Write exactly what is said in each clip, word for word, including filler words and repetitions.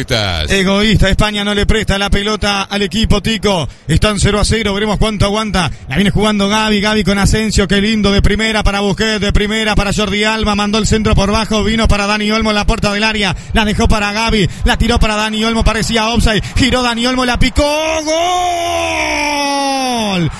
Egoísta, España no le presta la pelota al equipo tico. Están cero a cero, veremos cuánto aguanta. La viene jugando Gavi, Gavi con Asensio, qué lindo, de primera para Busquets, de primera para Jordi Alba, mandó el centro por bajo, vino para Dani Olmo en la puerta del área, la dejó para Gavi, la tiró para Dani Olmo, parecía offside, giró Dani Olmo, la picó, ¡gol!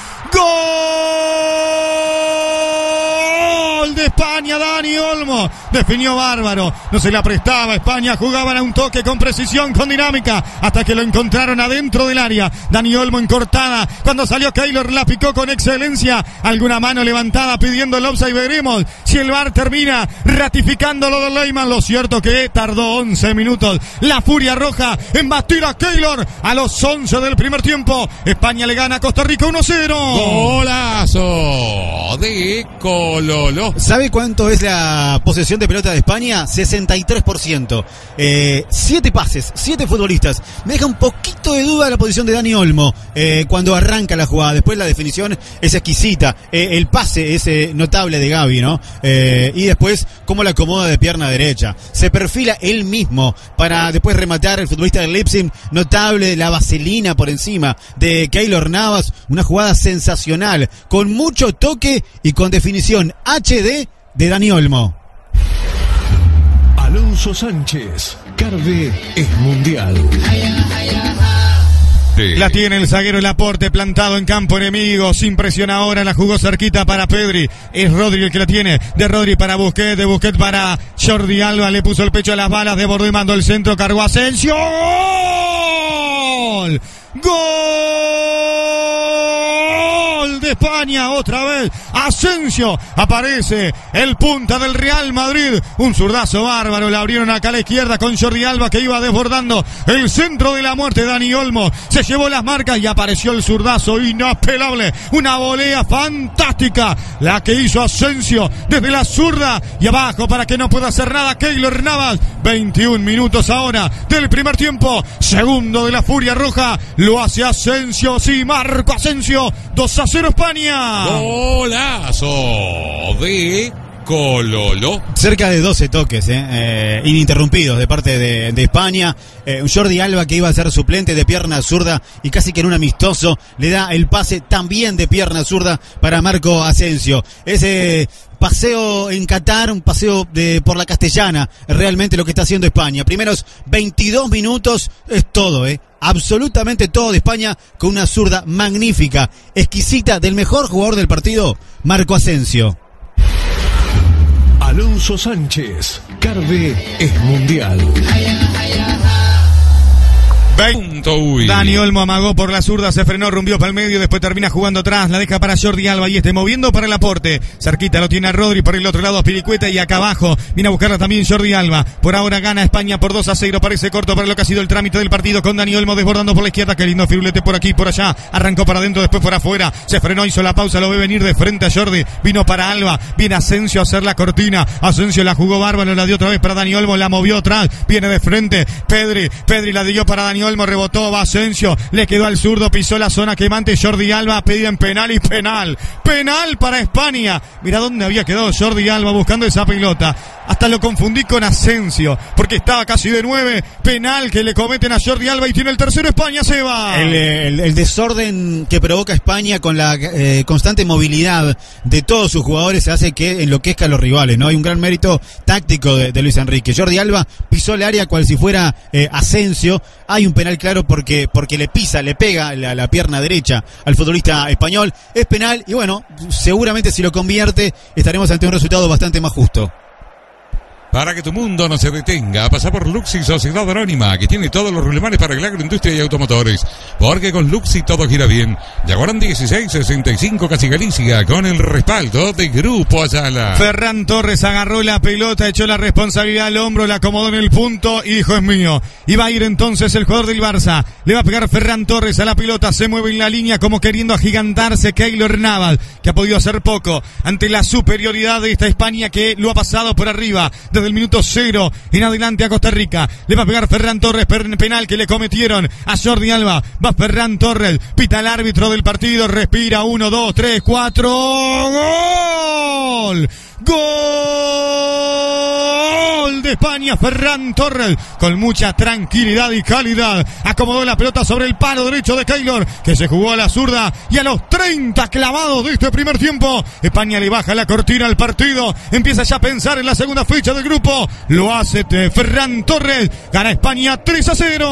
¡Gol de España! Dani Olmo definió bárbaro, no se la prestaba España, jugaban a un toque con precisión, con dinámica, hasta que lo encontraron adentro del área. Dani Olmo en cortada, cuando salió Keylor la picó con excelencia, alguna mano levantada pidiendo el offside, veremos si el V A R termina ratificando lo de Leyman. Lo cierto que tardó once minutos la Furia Roja en batir a Keylor a los once del primer tiempo. España le gana a Costa Rica uno cero. Golazo de Cololo. ¿Sabe cuánto es la posesión de pelota de España? sesenta y tres por ciento. Eh, siete pases, siete futbolistas. Me deja un poquito de duda la posición de Dani Olmo eh, cuando arranca la jugada. Después la definición es exquisita. Eh, el pase es eh, notable de Gavi, ¿no? Eh, y después cómo la acomoda de pierna derecha. Se perfila él mismo para después rematar el futbolista del Leipzig. Notable la vaselina por encima de Keylor Navas. Una jugada sensacional, con mucho toque y con definición H D de Dani Olmo. Alonso Sánchez, Carve es mundial. Sí. La tiene el zaguero Laporte plantado en campo enemigo, sin presión ahora, la jugó cerquita para Pedri, es Rodri el que la tiene, de Rodri para Busquets, de Busquets para Jordi Alba, le puso el pecho a las balas, desbordó y mandó el centro, cargó Asensio, ¡gol! ¡Gol de España! Otra vez Asensio, aparece el punta del Real Madrid, un zurdazo bárbaro, le abrieron acá a la izquierda con Jordi Alba que iba desbordando el centro de la muerte. Dani Olmo se llevó las marcas y apareció el zurdazo inapelable, una volea fantástica la que hizo Asensio desde la zurda y abajo para que no pueda hacer nada Keylor Navas. Veintiún minutos ahora del primer tiempo, segundo de la Furia Roja, lo hace Asensio, sí, Marco Asensio, dos a cero España. Golazo de Cololo. Cerca de doce toques eh, eh, ininterrumpidos de parte de, de España. Eh, Jordi Alba, que iba a ser suplente de pierna zurda y casi que en un amistoso, le da el pase también de pierna zurda para Marco Asensio. Ese paseo en Qatar, un paseo de por la Castellana, realmente lo que está haciendo España. Primeros veintidós minutos es todo, eh. Absolutamente todo de España, con una zurda magnífica, exquisita, del mejor jugador del partido, Marco Asensio. Alonso Sánchez, Carve es mundial. Dani Olmo amagó por la zurda, se frenó, rumbió para el medio, después termina jugando atrás, la deja para Jordi Alba y este moviendo para el aporte. Cerquita lo tiene a Rodri, por el otro lado a Pilicueta y acá abajo viene a buscarla también Jordi Alba. Por ahora gana España por dos a cero, parece corto para lo que ha sido el trámite del partido, con Dani Olmo desbordando por la izquierda, qué lindo firulete por aquí y por allá, arrancó para adentro, después por afuera, se frenó, hizo la pausa, lo ve venir de frente a Jordi, vino para Alba, viene Asensio a hacer la cortina, Asensio la jugó bárbaro, la dio otra vez para Dani Olmo, la movió atrás, viene de frente, Pedri, Pedri la dio para Dani Olmo, rebotó, va Asensio, le quedó al zurdo, pisó la zona quemante, Jordi Alba pedía en penal y penal, penal para España. Mirá dónde había quedado Jordi Alba buscando esa pelota, hasta lo confundí con Asensio, porque estaba casi de nueve, penal que le cometen a Jordi Alba y tiene el tercero España, se va. El, el, el desorden que provoca España con la eh, constante movilidad de todos sus jugadores hace que enloquezca a los rivales, ¿no? Hay un gran mérito táctico de, de Luis Enrique. Jordi Alba pisó el área cual si fuera eh, Asensio, hay un penal claro porque, porque le pisa, le pega la, la pierna derecha al futbolista español, es penal y bueno, seguramente si lo convierte estaremos ante un resultado bastante más justo. Para que tu mundo no se detenga, pasa por Luxi Sociedad Anónima, que tiene todos los rulemanes para el agroindustria y automotores. Porque con Luxi todo gira bien. Yaguarán dieciséis sesenta y cinco Casi Galicia, con el respaldo de Grupo Ayala. Ferran Torres agarró la pelota, echó la responsabilidad al hombro, la acomodó en el punto y dijo: es mío. Y va a ir entonces el jugador del Barça. Le va a pegar Ferran Torres a la pelota, se mueve en la línea como queriendo agigantarse Keylor Navas, que ha podido hacer poco ante la superioridad de esta España que lo ha pasado por arriba desde el minuto cero en adelante a Costa Rica. Le va a pegar Ferran Torres, penal que le cometieron a Jordi Alba. Va Ferran Torres, pita el árbitro del partido, respira, uno, dos, tres, cuatro, ¡gol! ¡Gol Gol de España, Ferran Torres, con mucha tranquilidad y calidad. Acomodó la pelota sobre el palo derecho de Keylor, que se jugó a la zurda, y a los treinta clavados de este primer tiempo, España le baja la cortina al partido. Empieza ya a pensar en la segunda fecha del grupo. Lo hace Ferran Torres. Gana España tres a cero.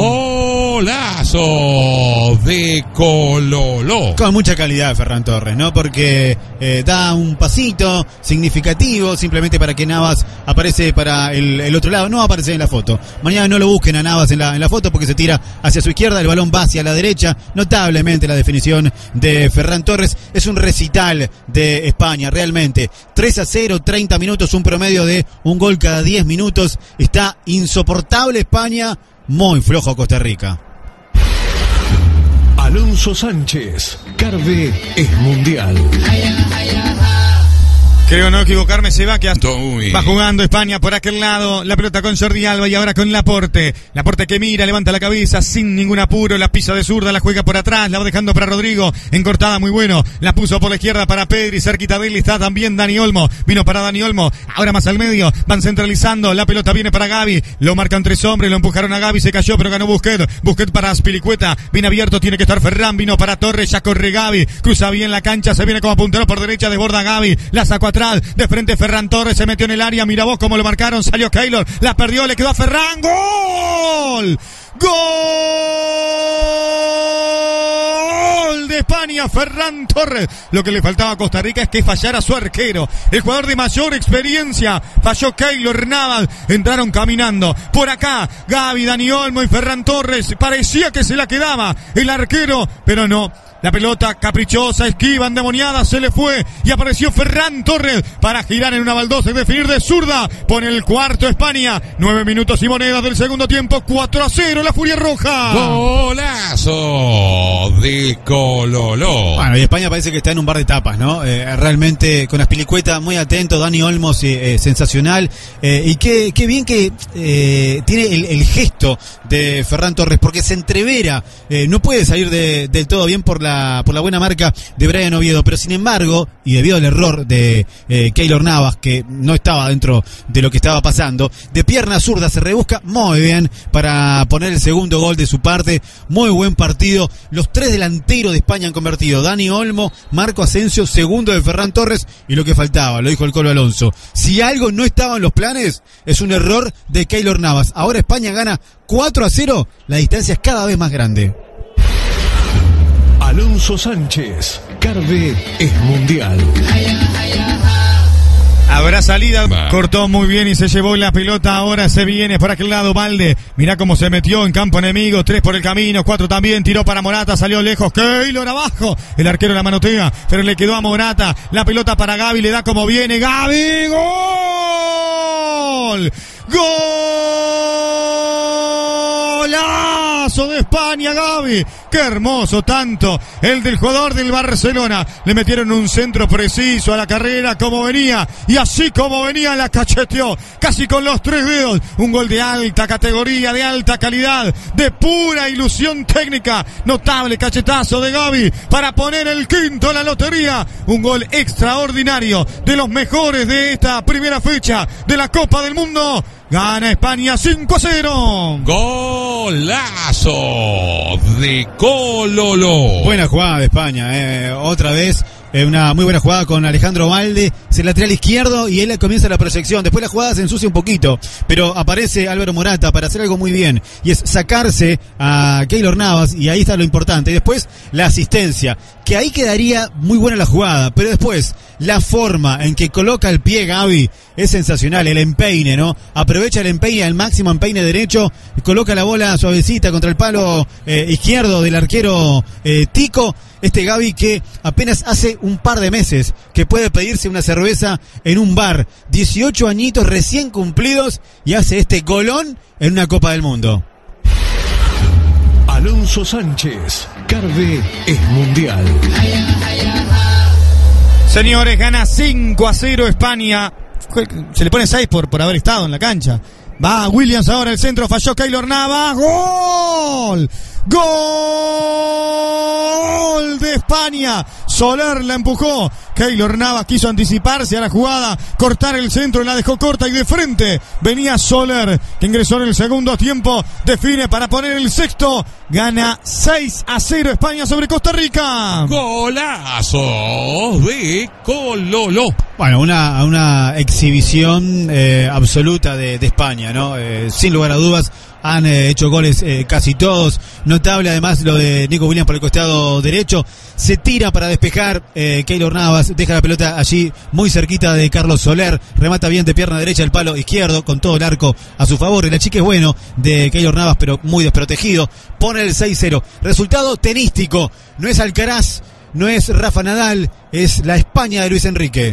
Golazo de Cololó. Con mucha calidad Ferran Torres, ¿no? Porque eh, da un pasito significativo simplemente para que Navas aparece para el, el otro lado. No aparece en la foto. Mañana no lo busquen a Navas en la, en la foto porque se tira hacia su izquierda, el balón va hacia la derecha. Notablemente la definición de Ferran Torres. Es un recital de España, realmente. tres a cero, treinta minutos, un promedio de un gol cada diez minutos. Está insoportable España, muy flojo Costa Rica. Alonso Sánchez, Carve es mundial. Creo no equivocarme, se va que Uy. va jugando España por aquel lado, la pelota con Jordi Alba y ahora con Laporte. Laporte que mira, levanta la cabeza sin ningún apuro, la pisa de zurda, la juega por atrás, la va dejando para Rodrigo, encortada muy bueno, la puso por la izquierda para Pedri, cerquita de él está también Dani Olmo, vino para Dani Olmo, ahora más al medio, van centralizando, la pelota viene para Gavi, lo marcan tres hombres, lo empujaron a Gavi, se cayó pero ganó Busquets, Busquets para Azpilicueta, viene abierto, tiene que estar Ferran, vino para Torres, ya corre Gavi, cruza bien la cancha, se viene como puntero por derecha, desborda Gavi, la sacó atrás, de frente Ferran Torres, se metió en el área, mira vos cómo lo marcaron, salió Keylor, la perdió, le quedó a Ferran, ¡gol! ¡Gol de España, Ferran Torres! Lo que le faltaba a Costa Rica es que fallara su arquero, el jugador de mayor experiencia, falló Keylor Navas, entraron caminando, por acá, Gavi, Dani Olmo y Ferran Torres, parecía que se la quedaba el arquero, pero no. La pelota caprichosa, esquiva, endemoniada, se le fue y apareció Ferran Torres para girar en una baldosa y definir de zurda. Pone el cuarto España. Nueve minutos y monedas del segundo tiempo. cuatro a cero la Furia Roja. Golazo de Cololó. Bueno, y España parece que está en un par de etapas, ¿no? Eh, realmente con Azpilicueta muy atento, Dani Olmos eh, eh, sensacional. Eh, y qué, qué bien que eh, tiene el, el gesto de Ferran Torres, porque se entrevera. Eh, no puede salir de, del todo bien por la por la buena marca de Brian Oviedo, pero sin embargo, y debido al error de eh, Keylor Navas, que no estaba dentro de lo que estaba pasando, de pierna zurda se rebusca muy bien para poner el segundo gol de su parte. Muy buen partido, los tres delanteros de España han convertido, Dani Olmo, Marco Asensio, segundo de Ferran Torres, y lo que faltaba, lo dijo el Colo Alonso, si algo no estaba en los planes, es un error de Keylor Navas. Ahora España gana cuatro a cero, la distancia es cada vez más grande. Alonso Sánchez, Carve es mundial. Habrá salida, cortó muy bien y se llevó la pelota, ahora se viene por aquel lado Valde, mirá cómo se metió en campo enemigo, tres por el camino, cuatro también, tiró para Morata, salió lejos, Keylor abajo, el arquero la manotea, pero le quedó a Morata, la pelota para Gavi, le da como viene, Gavi, gol, golazo de España, Gavi, qué hermoso tanto, el del jugador del Barcelona, le metieron un centro preciso a la carrera como venía, y así como venía la cacheteó, casi con los tres dedos, un gol de alta categoría, de alta calidad, de pura ilusión técnica, notable cachetazo de Gavi para poner el quinto en la lotería, un gol extraordinario, de los mejores de esta primera fecha de la Copa del Mundo. Gana España cinco a cero. Golazo de Cololó. Buena jugada de España, eh. otra vez. Eh, una muy buena jugada con Alejandro Valde, es el lateral izquierdo y él comienza la proyección. Después la jugada se ensucia un poquito, pero aparece Álvaro Morata para hacer algo muy bien y es sacarse a Keylor Navas, y ahí está lo importante. Y después la asistencia, que ahí quedaría muy buena la jugada, pero después la forma en que coloca el pie Gavi es sensacional. El empeine, ¿no? Aprovecha el empeine al máximo, empeine derecho, coloca la bola suavecita contra el palo eh, izquierdo del arquero eh, Tico. Este Gavi que apenas hace un par de meses que puede pedirse una cerveza en un bar, dieciocho añitos recién cumplidos, y hace este golón en una Copa del Mundo. Alonso Sánchez, Carve es mundial. Señores, gana cinco a cero España. Se le pone seis por, por haber estado en la cancha. Va Williams ahora, el centro, falló Keylor Navas. ¡Gol! ¡Gol de España! Soler la empujó. Keylor Navas quiso anticiparse a la jugada, cortar el centro, la dejó corta y de frente venía Soler, que ingresó en el segundo tiempo, define para poner el sexto. Gana seis a cero España sobre Costa Rica. Golazo de Cololo. Bueno, una, una exhibición eh, absoluta de, de España, ¿no? Eh, sin lugar a dudas. Han eh, hecho goles eh, casi todos. Notable además lo de Nico Williams por el costado derecho. Se tira para despejar. Eh, Keylor Navas deja la pelota allí muy cerquita de Carlos Soler. Remata bien de pierna derecha el palo izquierdo con todo el arco a su favor. El achique es bueno de Keylor Navas, pero muy desprotegido. Pone el seis cero. Resultado tenístico. No es Alcaraz, no es Rafa Nadal, es la España de Luis Enrique.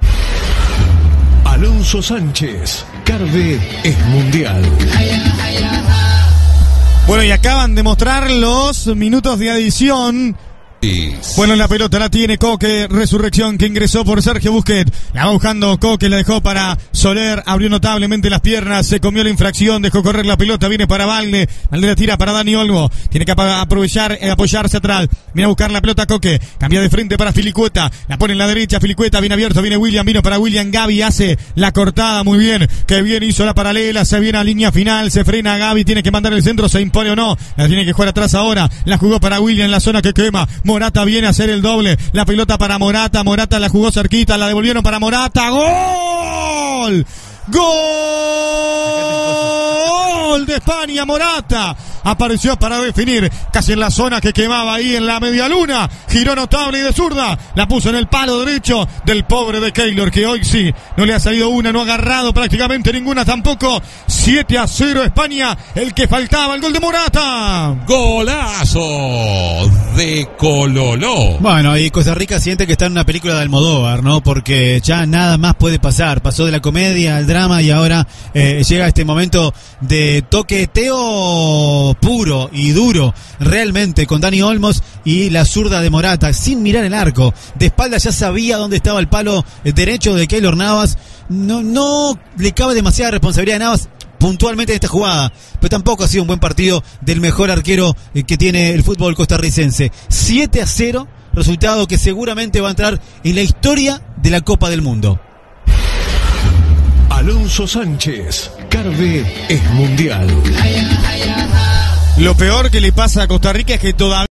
Alonso Sánchez, Carve es mundial. Bueno, y acaban de mostrar los minutos de adición. Bueno, la pelota la tiene Coque, Resurrección, que ingresó por Sergio Busquets. La va buscando Coque, la dejó para Soler, abrió notablemente las piernas, se comió la infracción, dejó correr la pelota, viene para Valde, Valde la tira para Dani Olmo, tiene que aprovechar, eh, apoyarse atrás, viene a buscar la pelota Coque, cambia de frente para Filicueta, la pone en la derecha, Filicueta, viene abierto, viene William, vino para William, Gavi hace la cortada, muy bien, que bien hizo la paralela, se viene a línea final, se frena Gavi, tiene que mandar el centro, se impone o no, la tiene que jugar atrás ahora, la jugó para William en la zona que quema, Morata viene a hacer el doble, la pelota para Morata, Morata la jugó cerquita, la devolvieron para Morata, ¡gol! ¡Gol de España! Morata apareció para definir casi en la zona que quemaba ahí en la media luna, giró notable y de zurda, la puso en el palo derecho del pobre de Keylor, que hoy sí, no le ha salido una, no ha agarrado prácticamente ninguna tampoco. Siete a cero España, el que faltaba, el gol de Morata. Golazo de Cololo. Bueno, y Costa Rica siente que está en una película de Almodóvar, ¿no? Porque ya nada más puede pasar, pasó de la comedia al drama y ahora eh, llega este momento de toqueteo puro y duro, realmente, con Dani Olmos y la zurda de Morata, sin mirar el arco, de espalda ya sabía dónde estaba el palo derecho de Keylor Navas, no, no le cabe demasiada responsabilidad a Navas puntualmente en esta jugada, pero tampoco ha sido un buen partido del mejor arquero que tiene el fútbol costarricense. Siete a cero, resultado que seguramente va a entrar en la historia de la Copa del Mundo. Alonso Sánchez, Carve es mundial. Lo peor que le pasa a Costa Rica es que todavía